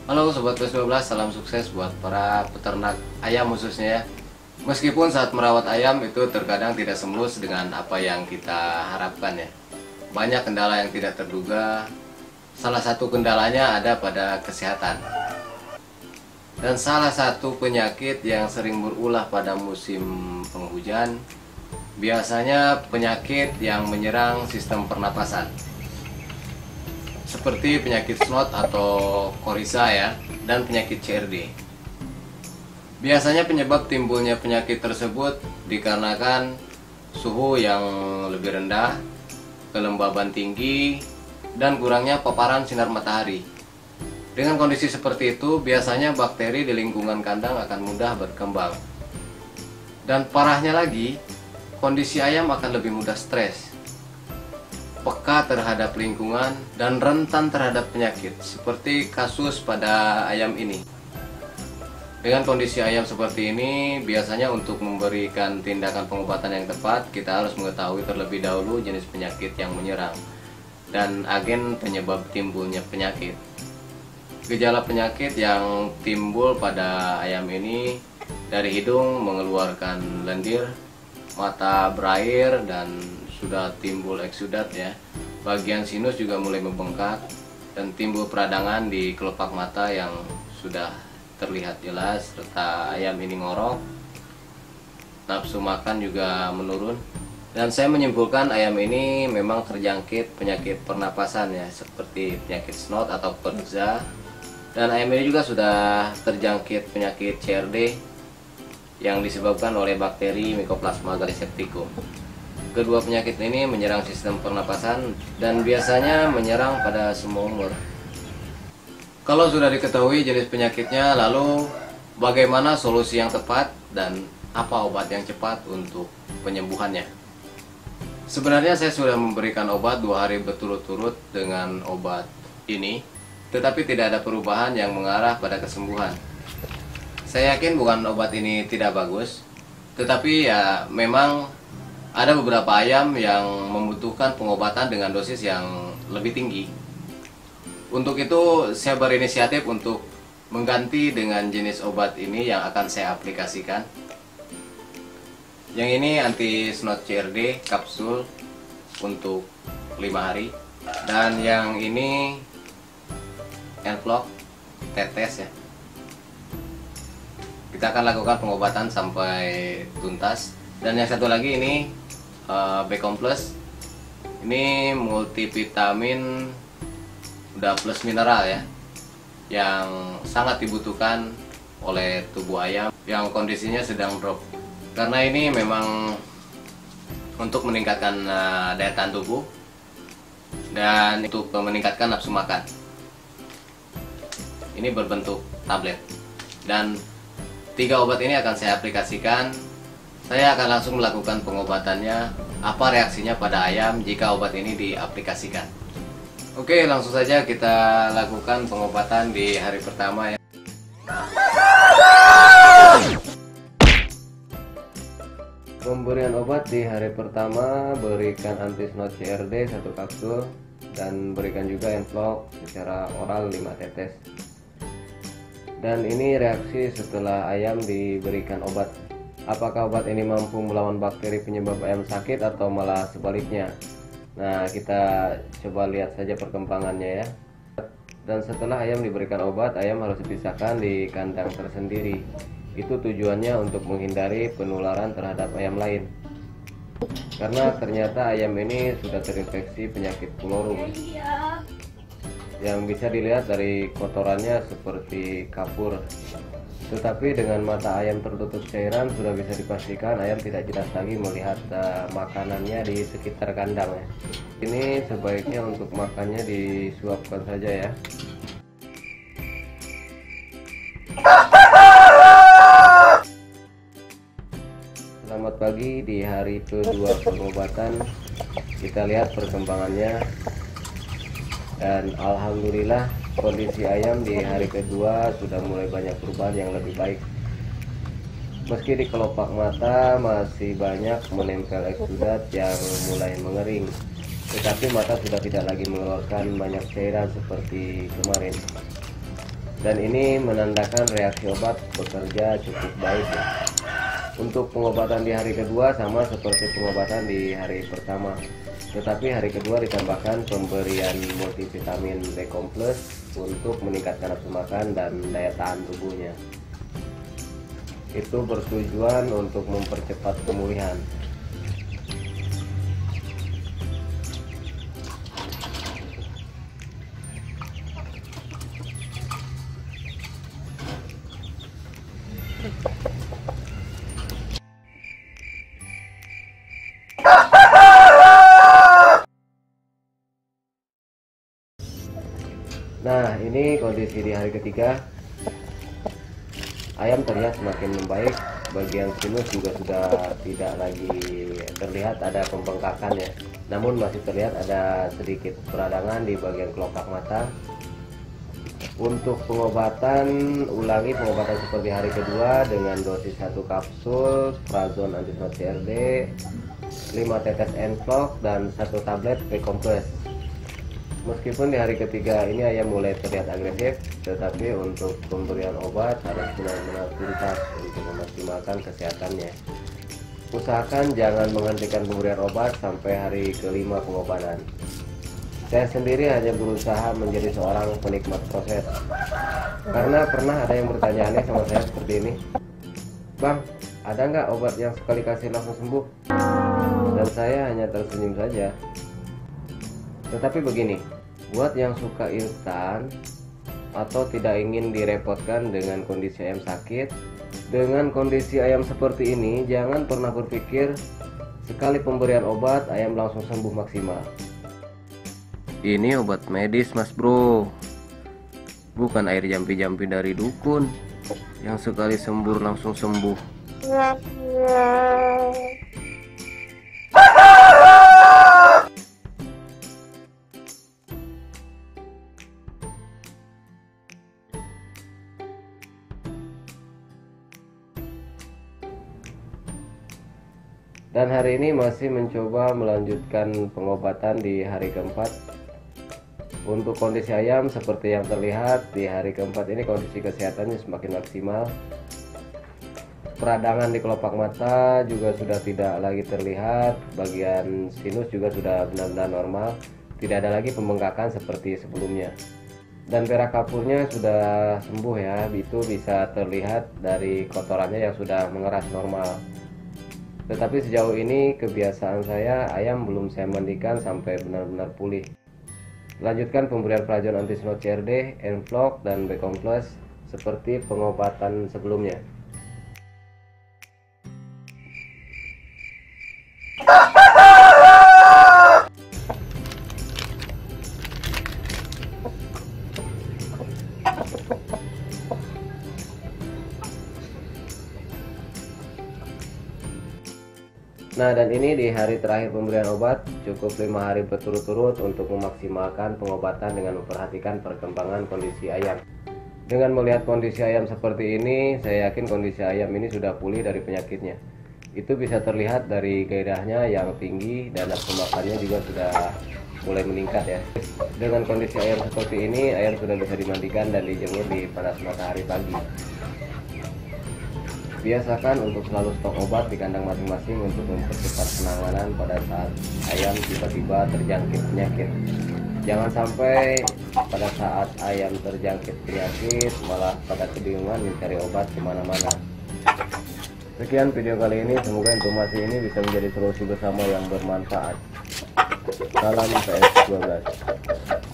Halo Sobat PS12, salam sukses buat para peternak ayam khususnya ya. Meskipun saat merawat ayam itu terkadang tidak semulus dengan apa yang kita harapkan ya. Banyak kendala yang tidak terduga. Salah satu kendalanya ada pada kesehatan. Dan salah satu penyakit yang sering berulah pada musim penghujan, biasanya penyakit yang menyerang sistem pernapasan. Seperti penyakit SNOT atau Coryza ya, dan penyakit CRD. Biasanya penyebab timbulnya penyakit tersebut dikarenakan suhu yang lebih rendah, kelembaban tinggi, dan kurangnya paparan sinar matahari. Dengan kondisi seperti itu, biasanya bakteri di lingkungan kandang akan mudah berkembang. Dan parahnya lagi, kondisi ayam akan lebih mudah stres, peka terhadap lingkungan, dan rentan terhadap penyakit, seperti kasus pada ayam ini. Dengan kondisi ayam seperti ini, biasanya untuk memberikan tindakan pengobatan yang tepat, kita harus mengetahui terlebih dahulu jenis penyakit yang menyerang dan agen penyebab timbulnya penyakit. Gejala penyakit yang timbul pada ayam ini dari hidung mengeluarkan lendir, mata berair, dan sudah timbul eksudat ya. Bagian sinus juga mulai membengkak dan timbul peradangan di kelopak mata yang sudah terlihat jelas, serta ayam ini ngorok. Nafsu makan juga menurun. Dan saya menyimpulkan ayam ini memang terjangkit penyakit pernapasan ya, seperti penyakit SNOT atau Coryza. Dan ayam ini juga sudah terjangkit penyakit CRD yang disebabkan oleh bakteri Mycoplasma gallisepticum. Kedua penyakit ini menyerang sistem pernapasan dan biasanya menyerang pada semua umur. Kalau sudah diketahui jenis penyakitnya, lalu bagaimana solusi yang tepat dan apa obat yang cepat untuk penyembuhannya? Sebenarnya saya sudah memberikan obat 2 hari berturut-turut dengan obat ini, tetapi tidak ada perubahan yang mengarah pada kesembuhan. Saya yakin bukan obat ini tidak bagus, tetapi ya memang ada beberapa ayam yang membutuhkan pengobatan dengan dosis yang lebih tinggi. Untuk itu saya berinisiatif untuk mengganti dengan jenis obat ini yang akan saya aplikasikan. Yang ini anti SNOT CRD kapsul untuk 5 hari. Dan yang ini Envlog tetes ya. Kita akan lakukan pengobatan sampai tuntas. Dan yang satu lagi ini Becom Plus. Ini multivitamin udah plus mineral ya, yang sangat dibutuhkan oleh tubuh ayam yang kondisinya sedang drop. Karena ini memang untuk meningkatkan daya tahan tubuh dan untuk meningkatkan nafsu makan. Ini berbentuk tablet dan 3 obat ini akan saya aplikasikan. Saya akan langsung melakukan pengobatannya. Apa reaksinya pada ayam jika obat ini diaplikasikan? Oke, langsung saja kita lakukan pengobatan di hari pertama ya. Pemberian obat di hari pertama, berikan anti SNOT CRD 1 kapsul dan berikan juga Envlog secara oral 5 tetes. Dan ini reaksi setelah ayam diberikan obat. Apakah obat ini mampu melawan bakteri penyebab ayam sakit atau malah sebaliknya? Nah, kita coba lihat saja perkembangannya ya. Dan setelah ayam diberikan obat, ayam harus dipisahkan di kandang tersendiri. Itu tujuannya untuk menghindari penularan terhadap ayam lain. Karena ternyata ayam ini sudah terinfeksi penyakit fluorum. Yang bisa dilihat dari kotorannya seperti kapur. Tetapi dengan mata ayam tertutup cairan sudah bisa dipastikan ayam tidak jelas lagi melihat makanannya di sekitar kandang ya. Ini sebaiknya untuk makannya disuapkan saja ya. Selamat pagi di hari kedua pengobatan. Kita lihat perkembangannya. Dan alhamdulillah kondisi ayam di hari kedua sudah mulai banyak perubahan yang lebih baik. Meski di kelopak mata masih banyak menempel eksudat yang mulai mengering, tetapi mata sudah tidak lagi mengeluarkan banyak cairan seperti kemarin. dan ini menandakan reaksi obat bekerja cukup baik ya. Untuk pengobatan di hari kedua sama seperti pengobatan di hari pertama, tetapi hari kedua ditambahkan pemberian multivitamin B Complex untuk meningkatkan nafsu makan dan daya tahan tubuhnya. Itu bertujuan untuk mempercepat pemulihan. Nah, ini kondisi di hari ketiga. Ayam terlihat semakin membaik. Bagian sinus juga sudah tidak lagi terlihat ada pembengkakan ya. Namun masih terlihat ada sedikit peradangan di bagian kelopak mata. Untuk pengobatan, ulangi pengobatan seperti hari kedua dengan dosis 1 kapsul Prazon anti-snot CRD, 5 tetes Envlog, dan 1 tablet B-Complex. Meskipun di hari ketiga ini ayam mulai terlihat agresif, tetapi untuk pemberian obat harus benar-benar tuntas untuk memaksimalkan kesehatannya. Usahakan jangan menghentikan pemberian obat sampai hari kelima pengobatan. Saya sendiri hanya berusaha menjadi seorang penikmat proses, karena pernah ada yang bertanya aneh sama saya seperti ini, "Bang, ada nggak obat yang sekali kasih langsung sembuh?" Dan saya hanya tersenyum saja. Tetapi begini, buat yang suka instan atau tidak ingin direpotkan dengan kondisi ayam sakit, dengan kondisi ayam seperti ini, jangan pernah berpikir sekali pemberian obat ayam langsung sembuh maksimal. Ini obat medis mas bro, bukan air jampi-jampi dari dukun yang sekali sembuh langsung sembuh. Dan hari ini masih mencoba melanjutkan pengobatan di hari keempat. Untuk kondisi ayam seperti yang terlihat di hari keempat ini, kondisi kesehatannya semakin maksimal. Peradangan di kelopak mata juga sudah tidak lagi terlihat. Bagian sinus juga sudah benar-benar normal. Tidak ada lagi pembengkakan seperti sebelumnya. Dan perak kapurnya sudah sembuh ya. Itu bisa terlihat dari kotorannya yang sudah mengeras normal. Tetapi sejauh ini kebiasaan saya, ayam belum saya mandikan sampai benar-benar pulih. Lanjutkan pemberian Prazon anti-snot CRD, Envlog, dan B-Complex seperti pengobatan sebelumnya. Nah, dan ini di hari terakhir pemberian obat, cukup 5 hari berturut-turut untuk memaksimalkan pengobatan dengan memperhatikan perkembangan kondisi ayam. Dengan melihat kondisi ayam seperti ini, saya yakin kondisi ayam ini sudah pulih dari penyakitnya. Itu bisa terlihat dari gairahnya yang tinggi dan nafsu makannya juga sudah mulai meningkat ya. Dengan kondisi ayam seperti ini, ayam sudah bisa dimandikan dan dijemur di panas matahari pagi. Biasakan untuk selalu stok obat di kandang masing-masing untuk mempercepat penanganan pada saat ayam tiba-tiba terjangkit penyakit. Jangan sampai pada saat ayam terjangkit penyakit malah pada kebingungan mencari obat kemana-mana. Sekian video kali ini, semoga informasi ini bisa menjadi solusi bersama yang bermanfaat. Salam PS12.